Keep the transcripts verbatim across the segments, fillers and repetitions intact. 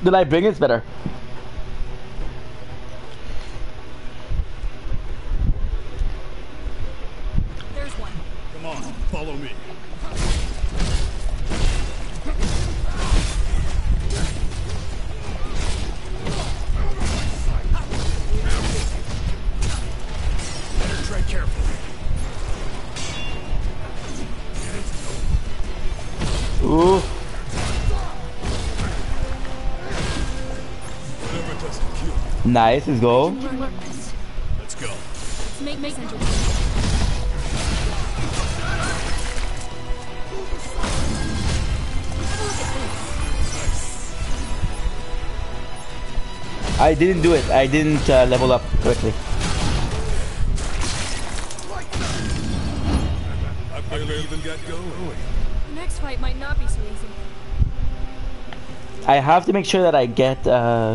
The light bring is better. There's one. Come on, follow me. Better tread carefully. Ooh. Whatever doesn't kill. Nice, let's go. Let's go. Let's make make sense. I didn't do it. I didn't uh, level up correctly. I barely even got going. The next fight might not be so easy. I have to make sure that I get uh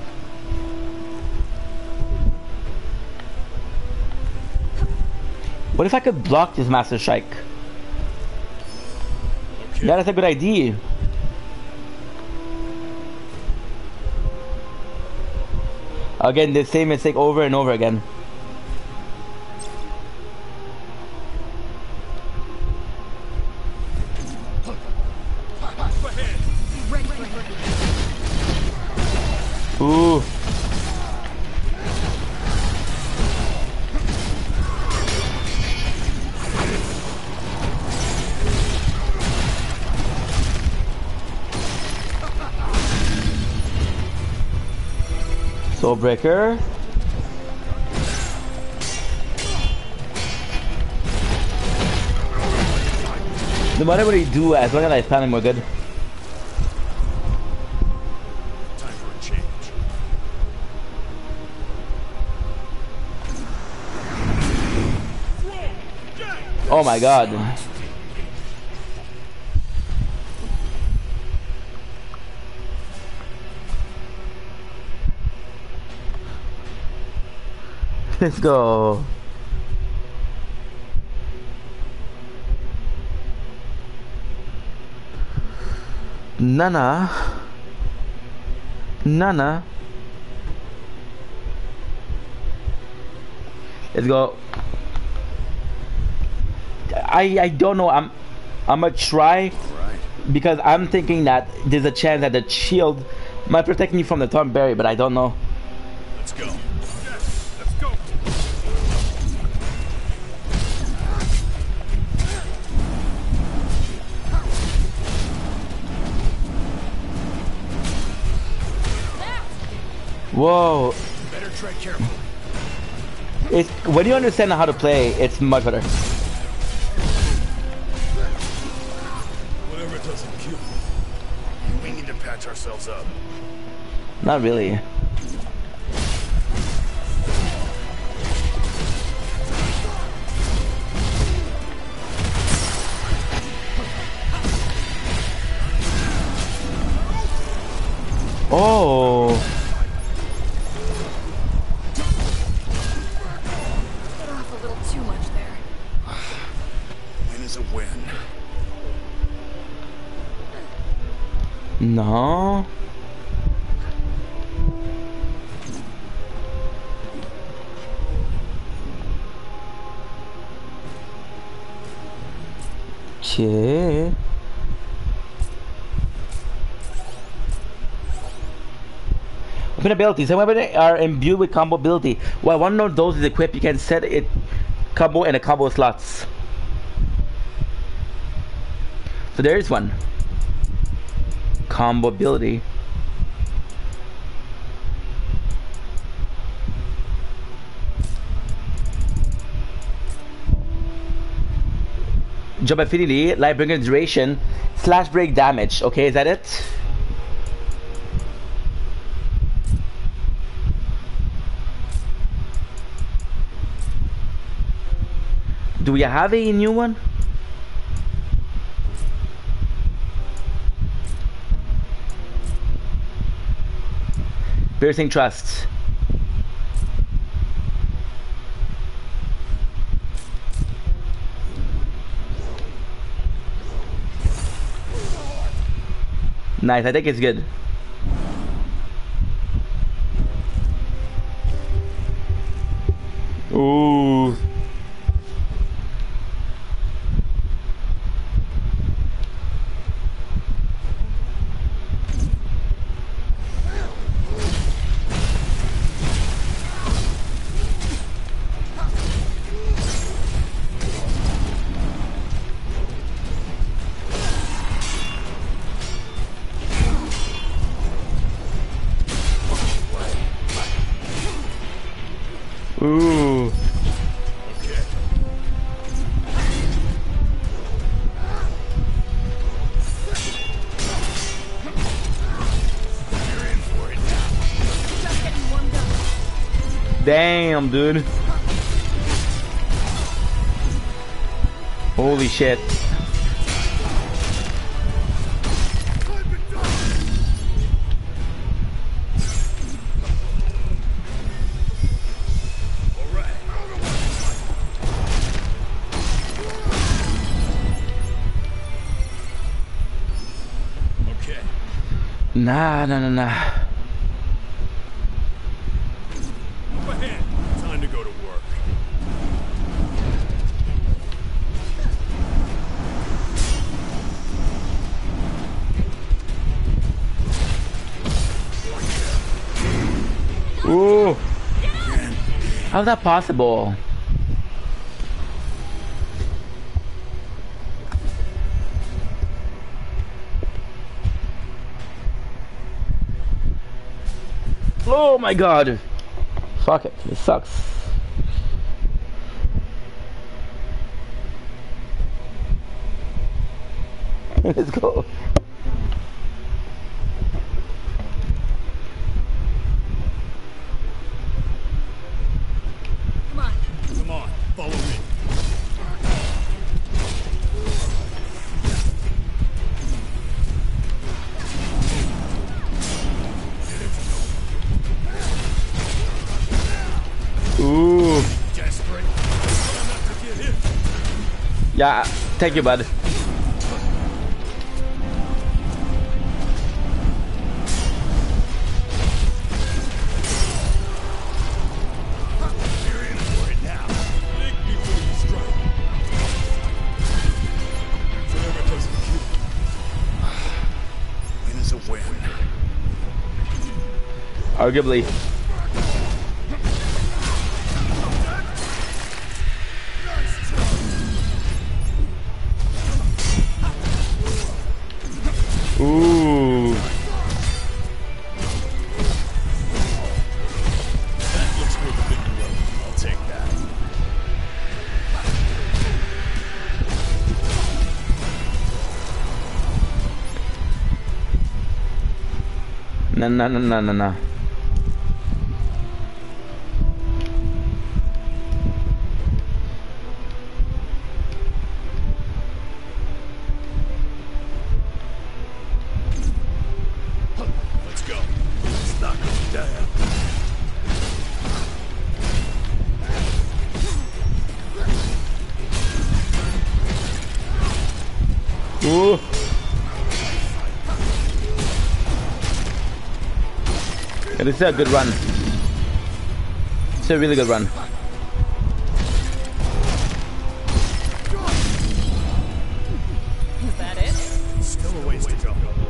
what if I could block this Master Strike? Okay. Yeah, that's a good idea. Again, the same mistake over and over again. Ready, ready, ready. Ooh. Soul Breaker. No matter what you do, as long as I spam him, we're good. Time for a change. Oh my god. Let's go. Nana. Nana. Let's go. I I don't know. I'm I'm gonna try because I'm thinking that there's a chance that the shield might protect me from the Thornberry, but I don't know. Let's go. Yes, let's go. Whoa. Better tread carefully. It's when you understand how to play, it's much better. Whatever doesn't kill. We need to patch ourselves up. Not really. Oh. Bit off a little too much there. Win is a win. No. Okay. Open abilities. Some weapons are imbued with combo ability. While one of those is equipped, you can set it combo and a combo slots. So there is one. Combo ability. Jump affinity, light bringer duration, slash break damage. Okay, is that it? Do we have a new one? Piercing Trust. Nice, I think it's good. Ooh. Ooh. Okay. You're in for it now. Just getting warmed up. Damn, dude. Holy shit. Nah, nah, nah, nah. Move ahead. Time to go to work. Ooh. How's that possible? Oh my god. Fuck it. It sucks. Let's go. Come on. Come on, follow me. Ooh. Desperate. Try not to get hit. Yeah, thank you, bud. You're in for it now. Think before you strike. Whatever doesn't kill. Win is a win. Arguably. Ooh. That looks worth a bit low. I'll take that. Nah, nah, nah, nah, nah, nah. Let's go. Let's knock him down. Ooh. Yeah, this is a good run. It's a really good run. Is that it? Still a ways to go.